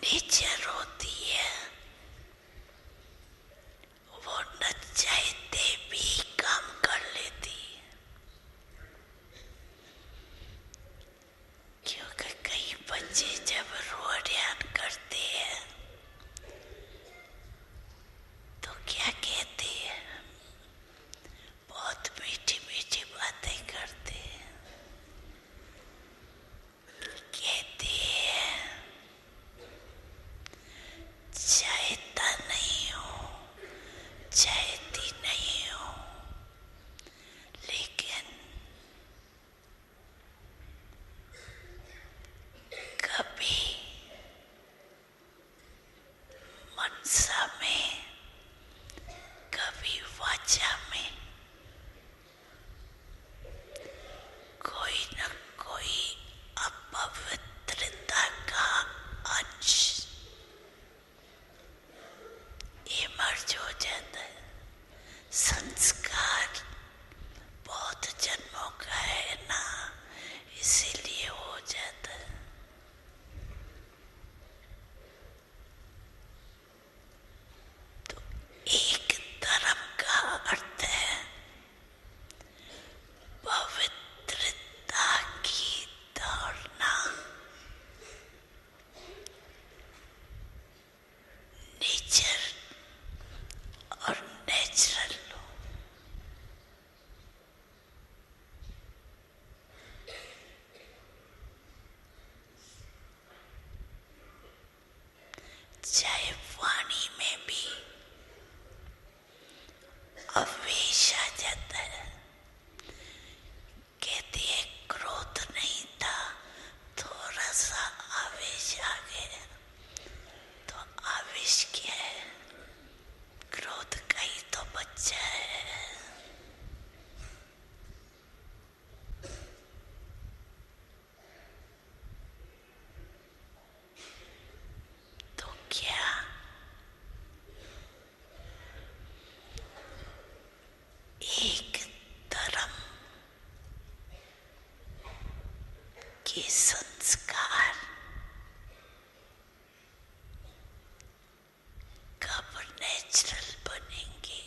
Nature होती है, वो न चाहते भी काम कर लेती है। क्योंकि कई बच्चे जब रोड्यान करते हैं तो क्या कहते हैं, बहुत मीठी मीठी बातें करते हैं। कहते हैं चाहता नहीं हूँ, चाहती नहीं हूँ, लेकिन कभी मनसा में, कभी वाचा में कोई न कोई अपवित्रता का अंश इमर्ज हो जाता है। संस्कार बहुत जन्मों का है ना, इसीलिए हो जाता है। तो एक धर्म का अर्थ है पवित्रता की धारणा, नेचर और नेचुरल। चाहे वाणी में भी आवेश आ जाता है, कहती है क्रोध नहीं था, थोड़ा सा आवेश आ गया। तो आवेश क्या है? क्रोध का ही तो बच्चा है। तो क्या एक धर्म के संस्कार कब नेचुरल बनेंगे?